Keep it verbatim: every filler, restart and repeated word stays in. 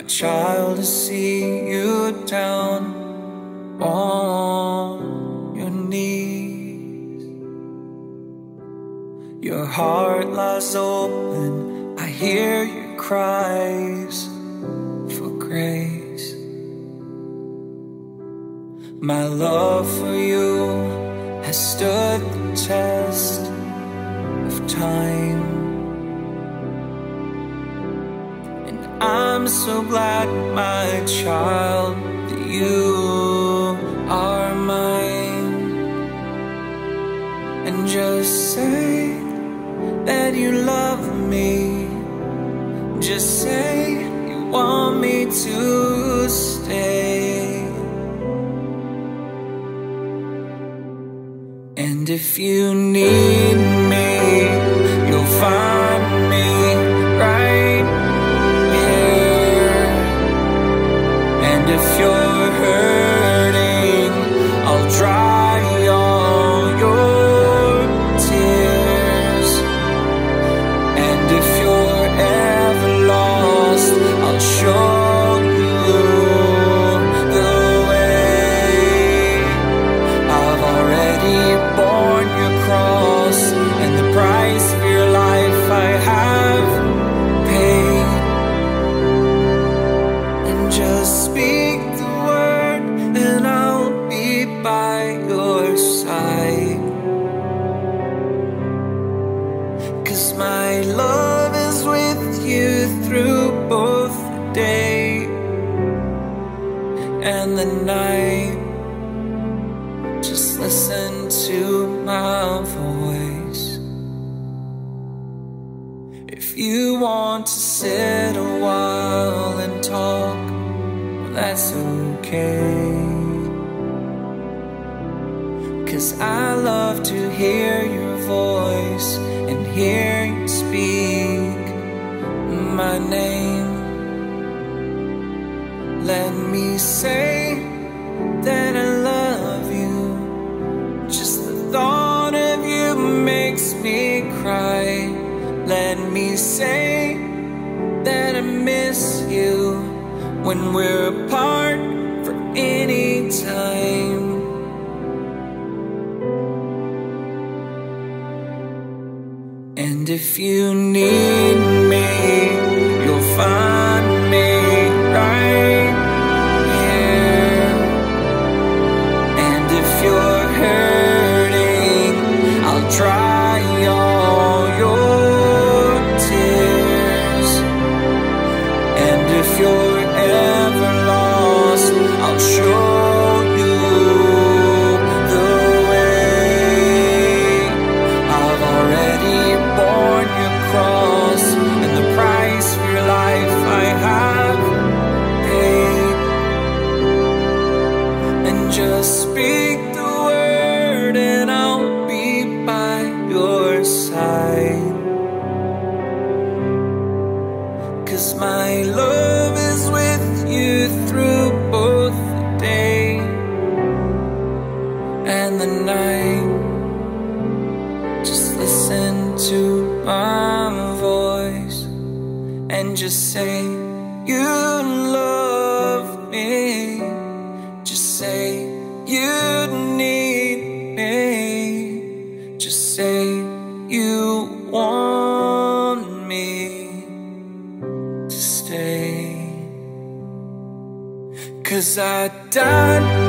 child, to see you down on your knees. Your heart lies open, I hear your cries for grace. My love for you has stood the test of time, and I'm so glad, my child, that you are mine. And just say that you love me, just say you want me to stay. And if you need me, you'll find me right here. And if you're hurting, I'll dry all your tears. And if you're ever lost, I'll show you the way. I've already borne your cross, and the price for your life I have paid. And just speak the word and I'll be by your side. 'Cause my love is with you through both the day and the night. Just listen to my voice. If you want to sit a while and talk, well, that's okay. 'Cause I love to hear your voice and hear you speak my name. Let me say that I love you. Just the thought of you makes me cry. Let me say that I miss you when we're apart for any time. And if you need me, you'll find me right here. And if you're hurting, I'll dry all your tears. And if you're ever lost, I'll show you the way. I've already borne your cross, and the price for your life I have paid. And just speak the word and I'll be by your side. 'Cause my love is with you through both the day and the night. Just listen to my voice and just say you love me. Just say you need me. Just say you want me to stay. 'Cause I died